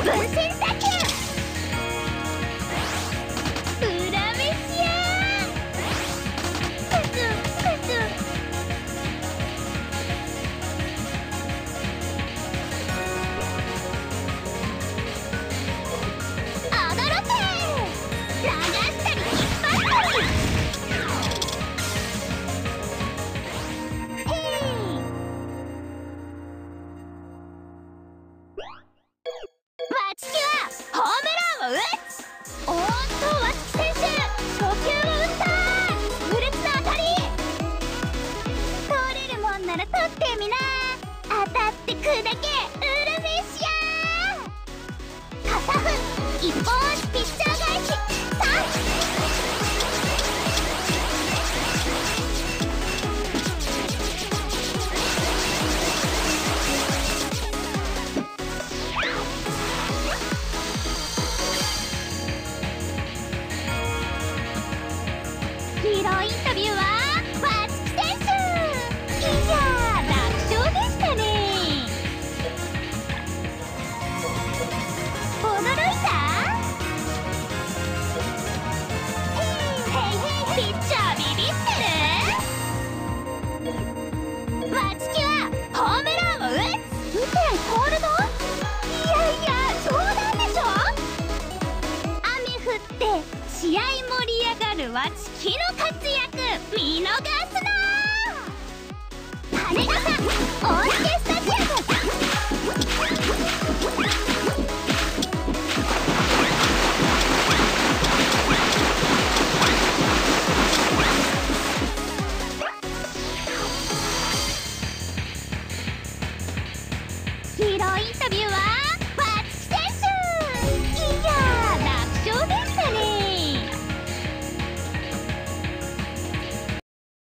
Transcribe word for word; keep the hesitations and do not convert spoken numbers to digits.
分身打球。裏飯やクツクツ。踊ろて流したり引っ張ったり。へい。わちきはホームランを打つ。おーっとわちき選手初球を打った。痛烈な当たり。取れるもんなら取ってみな。当たって砕けウルフィッシャー。片分一本足ピッチャー返し。さヒーローインタビューはわちき選手。いやー楽勝でしたね。驚いた？へいへいへい、ピッチャービビってる？わちきはホームランを打つ。打てコールド？いやいや冗談でしょ。雨降って試合盛り上がるわちきの活躍見逃すな。羽田さんオーケスタジアム。ヒーローインタビューは